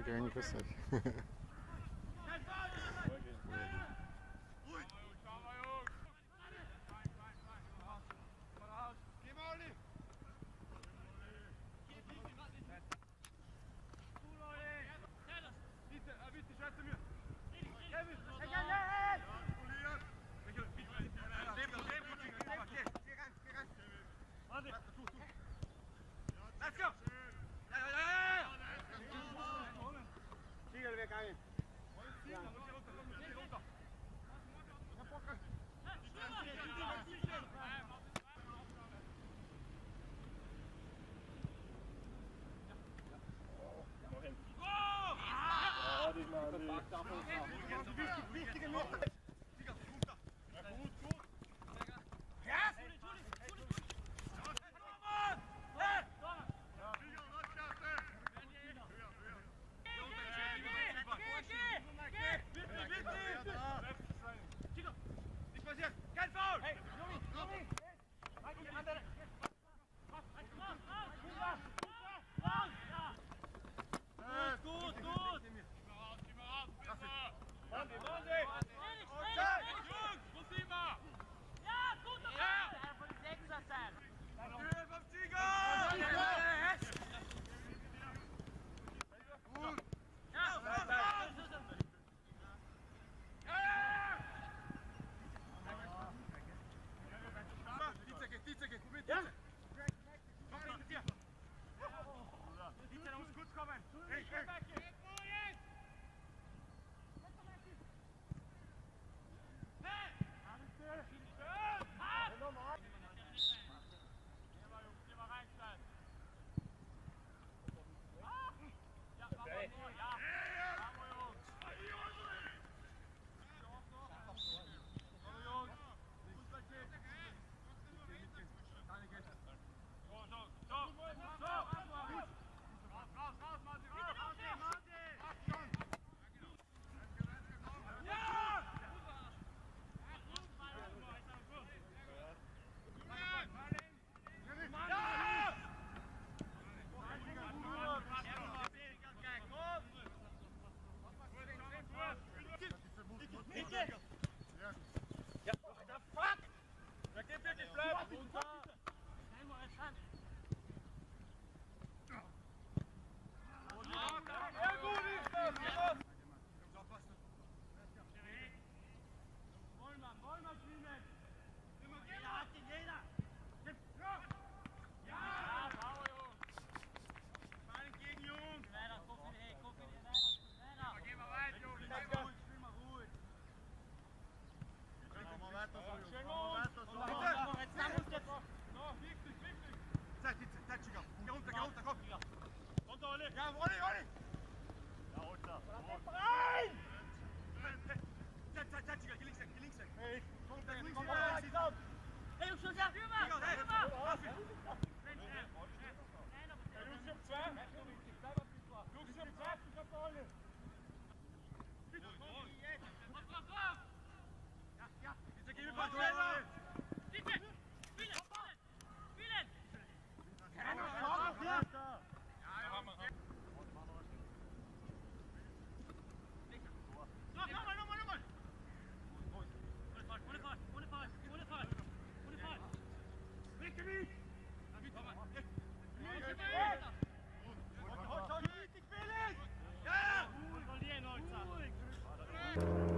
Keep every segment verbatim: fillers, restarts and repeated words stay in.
Morgen, grüß euch. Let's go! Ja, ja, ja, ja! Siegel weg ein. Ja. Wichtige Meter. Sieger, runter. Gut, gut. Ja! Nicht passiert! Kein Foul! Hey, Junge, Junge! Halt die andere! Gut, gut, gut! Geh mal raus, geh mal raus! Mann, Mann! Jungs, wo sind wir? Ja, gut! Ja! Von den Sechser sein! Höhe vom Tiger! Gut! Ja, raus, raus! Dice che, dice che, probier Dice! Komm mal mit dir! Dice, da muss kurz kommen! Hey, hey! Hey! Geh mal rein, Stein! Ja, mach mal vor, ja! Bravo, Jungs! Bravo, Jungs! Fußball geht! Keine Geld! So, so, so! So! Raus, raus, raus, Martin! Raus, Martin! Martin! Ja! Ja, Alter, fuck! Da geht wirklich bleiben! Runter! Einmal es an! Ja, gut ist das! Wollmann, Wollmann schwimmen! Jeder hat ihn, jeder! Ja! Ja! Bravo, Jungs! Mal entgegen, Jungs! Weiter, guck in die, guck in die, weiter! Geh mal weit, Jungs! Schwimm mal ruhig, schwimm mal ruhig! Machen wir weiter so, Jungs! Machen wir weiter so! Jetzt, da muss jetzt! So, wichtig, wichtig! Zeit, Zeit, Zeit, Schicker! Geh runter, geh runter, komm! Runter, Olli! Ja, Olli, Olli! Ja, runter! Rein! Zeit, Zeit, Zeit, Schicker, geh links weg, geh links weg! Hey, komm, komm, komm, komm! Hey, Jungs, Jungs, ja! Rüber! Rüber! Jungs, um zwei! Jungs, um zwei! Ich hab da alle! Ja, ja! Jetzt gehen wir mal schneller! Bitte! Spielen! Spielen! Ja, noch ja! Ja, haben wir! So, nochmal, nochmal, nochmal! Ohne Fall, ohne Fall, ohne Fall, ohne Fall! Ohne Fall! Weg damit! Ich will es! Ja! Verlieren heute!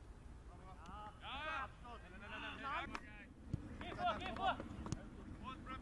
Geh vor, geh vor!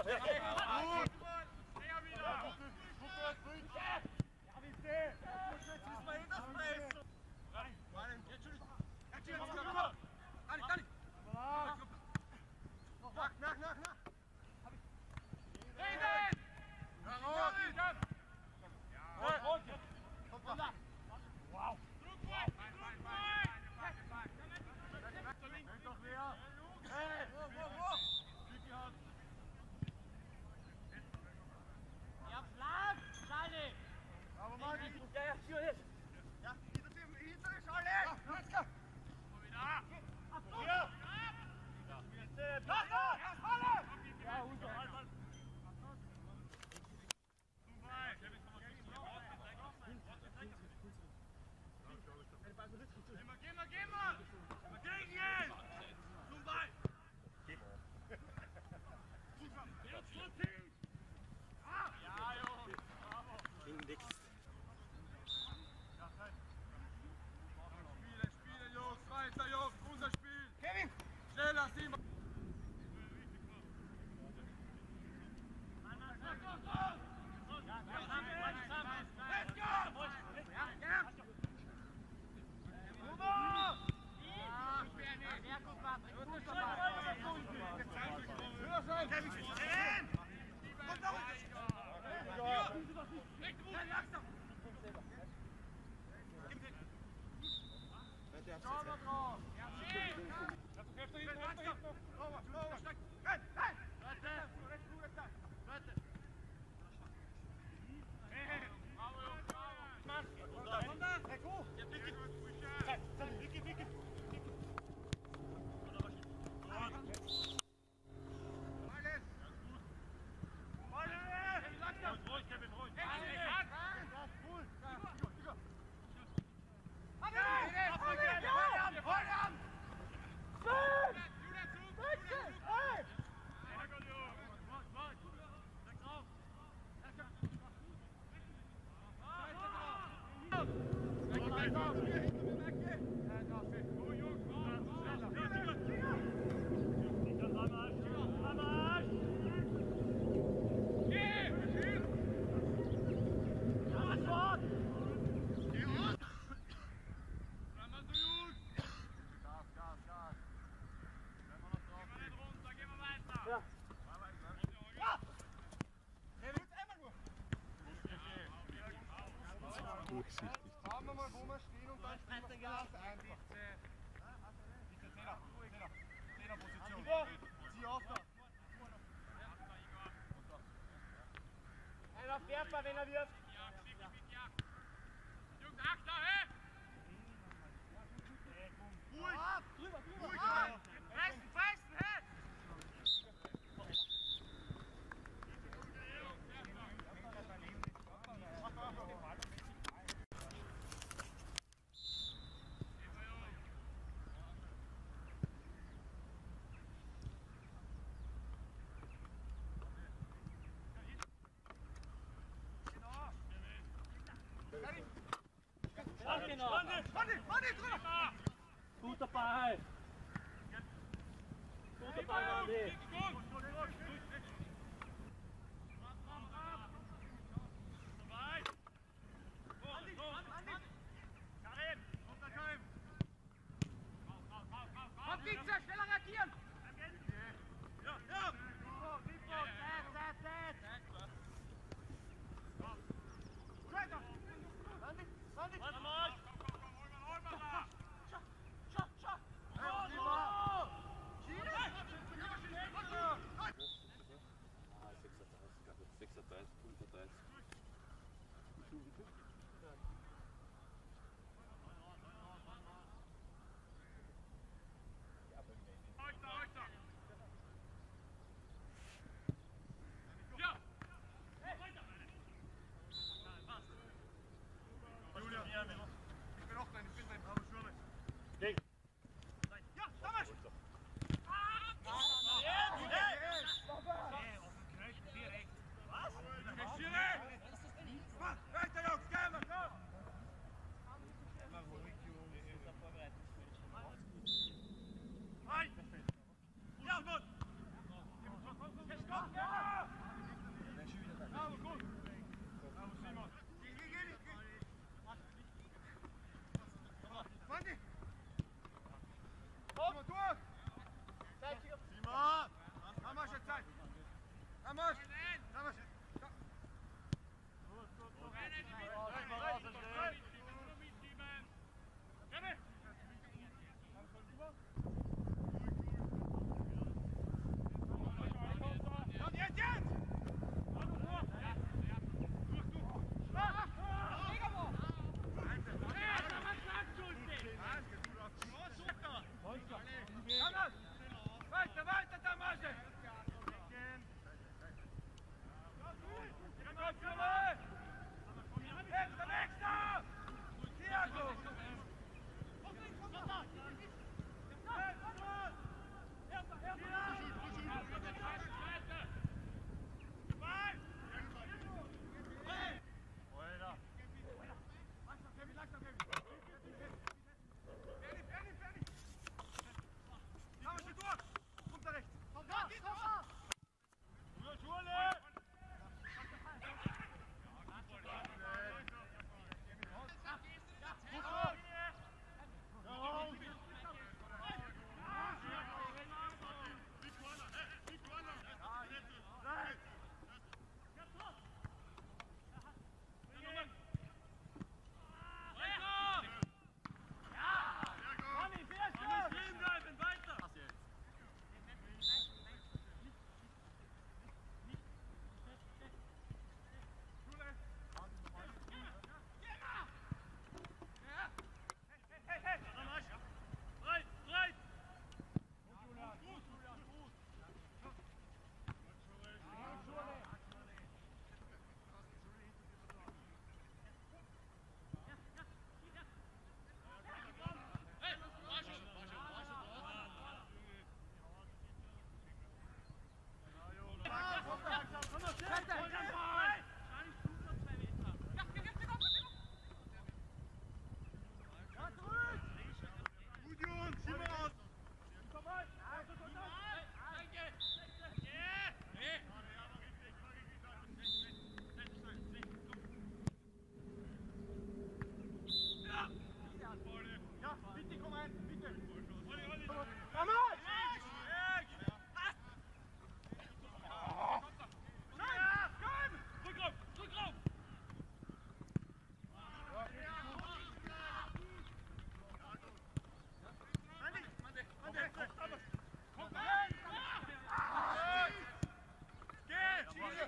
Durchsichtig. Schauen wir mal, wo wir stehen und dann stellen wir ganz einfach. Bitte, Zehner, Zehner, Zehnerposition. Zieh auf da. Einer fährt mal, wenn er wirft. Jungs, Achter, hä? Ruhig! Drüber, drüber. Ruhig! Festen, festen, hä? Genau. Manni, Manni, drüber! Guter Ball. Guter Ball, Andi. Komm, Dieter, schneller reagieren! Ja, ja! Weiter! Andi, Andi! Warte mal. sechsunddreißig, fünfunddreißig. Julia, ich bin auch dein, ich bin dein brauer Schirme. Ding. Ja, damals! Weiter, Jungs, gell!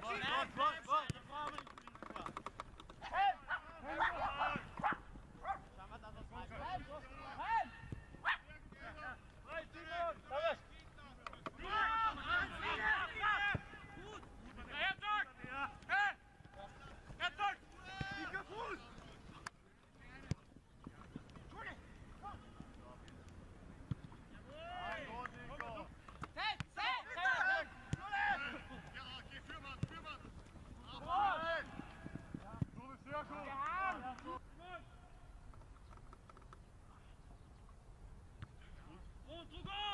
Und Druck